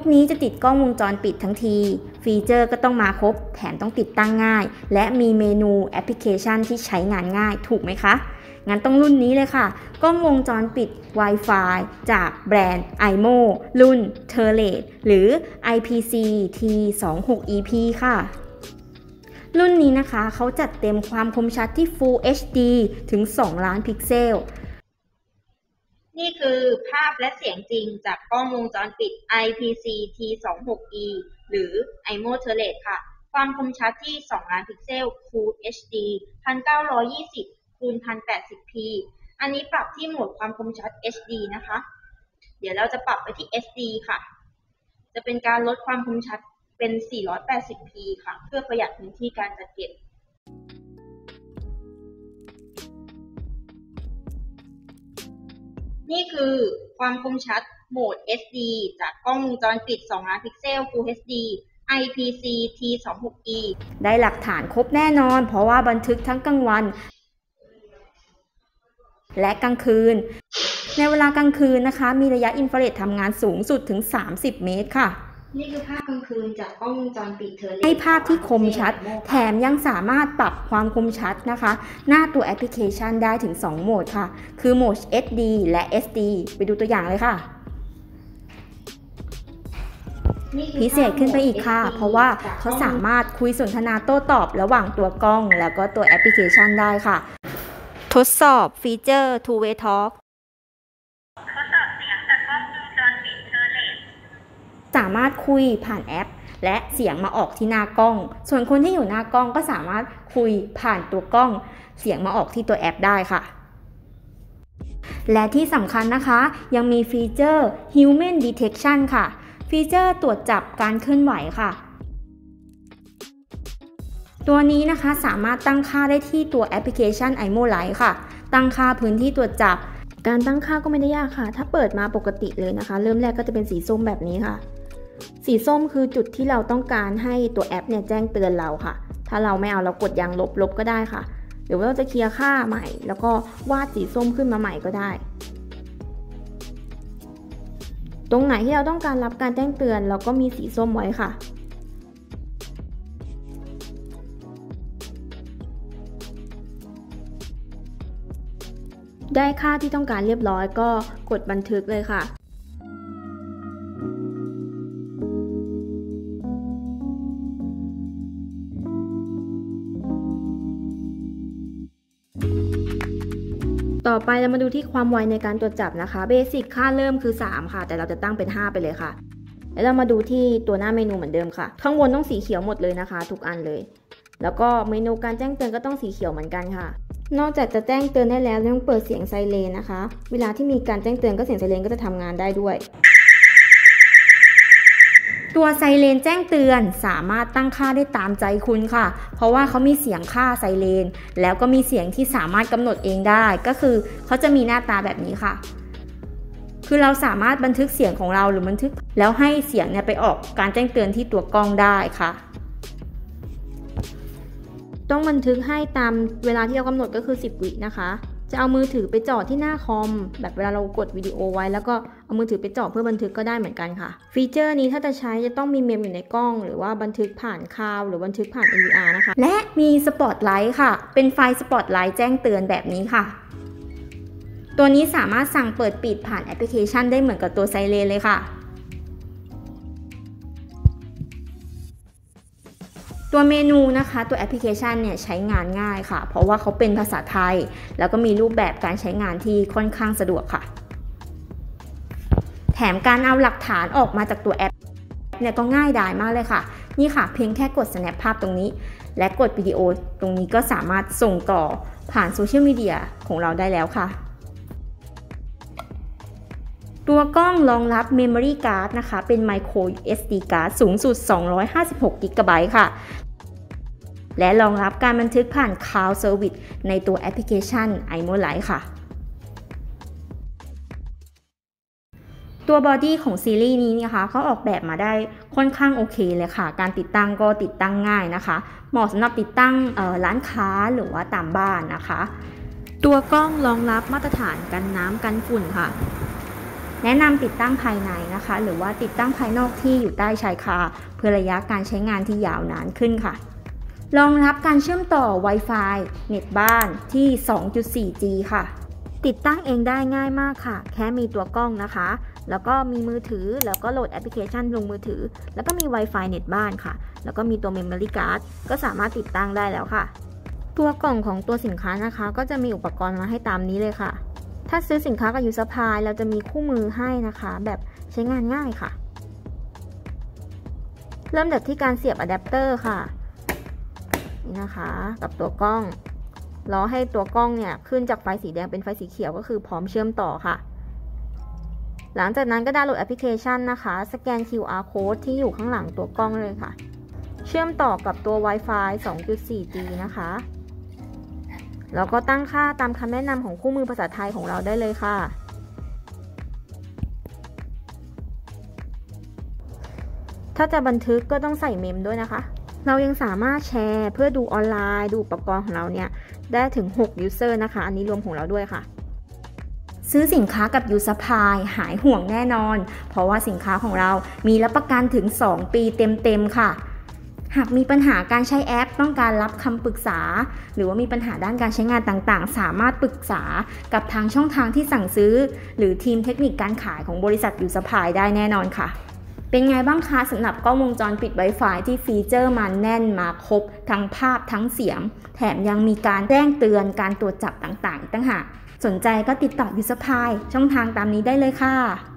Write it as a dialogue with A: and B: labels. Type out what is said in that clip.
A: นี้จะติดกล้องวงจรปิดทั้งทีฟีเจอร์ก็ต้องมาครบแถมต้องติดตั้งง่ายและมีเมนูแอปพลิเคชันที่ใช้งานง่ายถูกไหมคะงั้นต้องรุ่นนี้เลยค่ะกล้องวงจรปิด Wi-Fi จากแบรนด์ AIMO รุ่น Turret หรือ IPC T26EP ค่ะรุ่นนี้นะคะเขาจัดเต็มความคมชัดที่ Full HD ถึง 2 ล้านพิกเซล
B: นี่คือภาพและเสียงจริงจากกล้องวงจรปิด IPC T26E หรือ AIMO Turret ค่ะความคมชัดที่ 2 ล้านพิกเซล Full HD 1920x1080p อันนี้ปรับที่โหมดความคมชัด HD นะคะเดี๋ยวเราจะปรับไปที่ SD ค่ะจะเป็นการลดความคมชัดเป็น 480p ค่ะเพื่อประหยัดพื้นที่การจัดเก็บนี่คือความคมชัดโหมด SD จากกล้องวงจรปิด 2 ล้านพิกเซล Full HD IPC T26E
A: ได้หลักฐานครบแน่นอนเพราะว่าบันทึกทั้งกลางวันและกลางคืนในเวลากลางคืนนะคะมีระยะอินฟราเรดทำงานสูงสุดถึง30 เมตรค่ะ
B: นี่คือภาพกลางคืนจากกล้องวงจรปิดเธอ
A: ให้ภาพที่คมชัดแถมยังสามารถปรับความคมชัดนะคะหน้าตัวแอปพลิเคชันได้ถึง2โหมดค่ะคือโหมด HD และ SD ไปดูตัวอย่างเลยค่ะพิเศษขึ้นไปอีกค่ะเพราะว่าเขาสามารถคุยสนทนาโต้ตอบระหว่างตัวกล้องแล้วก็ตัวแอปพลิเคชันได้ค่ะทดสอบฟีเจอร์ Two Way Talk
B: ทดสอบเสียงจากกล้องวงจรปิดเทอร์เลต
A: สามารถคุยผ่านแอปและเสียงมาออกที่หน้ากล้องส่วนคนที่อยู่หน้ากล้องก็สามารถคุยผ่านตัวกล้องเสียงมาออกที่ตัวแอปได้ค่ะและที่สำคัญนะคะยังมีฟีเจอร์ Human Detection ค่ะฟีเจอร์ตรวจจับการเคลื่อนไหวค่ะตัวนี้นะคะสามารถตั้งค่าได้ที่ตัวแอปพลิเคชัน AIMO Lite ค่ะตั้งค่าพื้นที่ตรวจจับการตั้งค่าก็ไม่ได้ยากค่ะถ้าเปิดมาปกติเลยนะคะเริ่มแรกก็จะเป็นสีส้มแบบนี้ค่ะสีส้มคือจุดที่เราต้องการให้ตัวแอปเนี่ยแจ้งเตือนเราค่ะถ้าเราไม่เอาเรากดยางลบก็ได้ค่ะหรือว่าเราจะเคลียร์ค่าใหม่แล้วก็วาดสีส้มขึ้นมาใหม่ก็ได้ตรงไหนที่เราต้องการรับการแจ้งเตือนเราก็มีสีส้มไว้ค่ะได้ค่าที่ต้องการเรียบร้อยก็กดบันทึกเลยค่ะต่อไปเรามาดูที่ความไวในการตรวจจับนะคะเบสิกค่าเริ่มคือ3ค่ะแต่เราจะตั้งเป็น5ไปเลยค่ะแล้วเรามาดูที่ตัวหน้าเมนูเหมือนเดิมค่ะข้างบนต้องสีเขียวหมดเลยนะคะทุกอันเลยแล้วก็เมนูการแจ้งเตือนก็ต้องสีเขียวเหมือนกันค่ะนอกจากจะแจ้งเตือนได้แล้วต้องเปิดเสียงไซเรนนะคะเวลาที่มีการแจ้งเตือนก็เสียงไซเรนก็จะทำงานได้ด้วยตัวไซเรนแจ้งเตือนสามารถตั้งค่าได้ตามใจคุณค่ะเพราะว่าเขามีเสียงค่าไซเรนแล้วก็มีเสียงที่สามารถกำหนดเองได้ก็คือเขาจะมีหน้าตาแบบนี้ค่ะคือเราสามารถบันทึกเสียงของเราหรือบันทึกแล้วให้เสียงเนี่ยไปออกการแจ้งเตือนที่ตัวกล้องได้ค่ะต้องบันทึกให้ตามเวลาที่เรากำหนดก็คือ10 วินะคะจะเอามือถือไปจ่อที่หน้าคอมแบบเวลาเรากดวิดีโอไว้แล้วก็เอามือถือไปจ่อเพื่อบันทึกก็ได้เหมือนกันค่ะฟีเจอร์นี้ถ้าจะใช้จะต้องมีเมมอยู่ในกล้องหรือว่าบันทึกผ่านคลาวด์หรือบันทึกผ่าน NVR นะคะและมีสปอตไลท์ค่ะเป็นไฟล์สปอตไลท์แจ้งเตือนแบบนี้ค่ะตัวนี้สามารถสั่งเปิดปิดผ่านแอปพลิเคชันได้เหมือนกับตัวไซเรนเลยค่ะตัวเมนูนะคะตัวแอปพลิเคชันเนี่ยใช้งานง่ายค่ะเพราะว่าเขาเป็นภาษาไทยแล้วก็มีรูปแบบการใช้งานที่ค่อนข้างสะดวกค่ะแถมการเอาหลักฐานออกมาจากตัวแอปเนี่ยก็ง่ายดายมากเลยค่ะนี่ค่ะเพียงแค่กด snap ภาพตรงนี้และกดวิดีโอตรงนี้ก็สามารถส่งต่อผ่านโซเชียลมีเดียของเราได้แล้วค่ะตัวกล้องรองรับ Memory Card นะคะเป็น Micro SD Card สูงสุด256 GB ค่ะและรองรับการบันทึกผ่าน Cloud Service ในตัวแอปพลิเคชัน AIMO Lite ค่ะตัวบอดี้ของซีรีส์นี้นะคะเขาออกแบบมาได้ค่อนข้างโอเคเลยค่ะการติดตั้งก็ติดตั้งง่ายนะคะเหมาะสำหรับติดตั้งร้านค้าหรือว่าตามบ้านนะคะตัวกล้องรองรับมาตรฐานกันน้ำกันฝุ่นค่ะแนะนำติดตั้งภายในนะคะหรือว่าติดตั้งภายนอกที่อยู่ใต้ชายคาเพื่อระยะการใช้งานที่ยาวนานขึ้นค่ะรองรับการเชื่อมต่อ Wi-Fi เน็ตบ้านที่ 2.4G ค่ะติดตั้งเองได้ง่ายมากค่ะแค่มีตัวกล้องนะคะแล้วก็มีมือถือแล้วก็โหลดแอปพลิเคชันลงมือถือแล้วก็มี Wi-Fi เน็ตบ้านค่ะแล้วก็มีตัว Memory Card ก็สามารถติดตั้งได้แล้วค่ะตัวกล่องของตัวสินค้านะคะก็จะมีอุปกรณ์มาให้ตามนี้เลยค่ะถ้าซื้อสินค้ากับยูซัพพลายเราจะมีคู่มือให้นะคะแบบใช้งานง่ายค่ะเริ่มจากที่การเสียบอะแดปเตอร์ค่ะนี่นะคะกับตัวกล้องรอให้ตัวกล้องเนี่ยขึ้นจากไฟสีแดงเป็นไฟสีเขียวก็คือพร้อมเชื่อมต่อค่ะหลังจากนั้นก็ดาวน์โหลดแอปพลิเคชันนะคะสแกน QR code ที่อยู่ข้างหลังตัวกล้องเลยค่ะเชื่อมต่อกับตัว Wi-Fi 2.4G นะคะแล้วก็ตั้งค่าตามคำแนะนำของคู่มือภาษาไทยของเราได้เลยค่ะถ้าจะบันทึกก็ต้องใส่เมมด้วยนะคะเรายังสามารถแชร์เพื่อดูออนไลน์ดูอุปกรณ์ของเราเนี่ยได้ถึง6 user นะคะอันนี้รวมของเราด้วยค่ะซื้อสินค้ากับยูซัพพลายหายห่วงแน่นอนเพราะว่าสินค้าของเรามีรับประกันถึง2 ปีเต็มๆค่ะหากมีปัญหาการใช้แอปต้องการรับคำปรึกษาหรือว่ามีปัญหาด้านการใช้งานต่างๆสามารถปรึกษากับทางช่องทางที่สั่งซื้อหรือทีมเทคนิคการขายของบริษัทยูซัพพลายได้แน่นอนค่ะเป็นไงบ้างคะสำหรับกล้องวงจรปิด Wi-Fi ที่ฟีเจอร์มาแน่นมาครบทั้งภาพทั้งเสียงแถมยังมีการแจ้งเตือนการตรวจจับต่างๆต่างหากสนใจก็ติดต่อยูซัพพลายช่องทางตามนี้ได้เลยค่ะ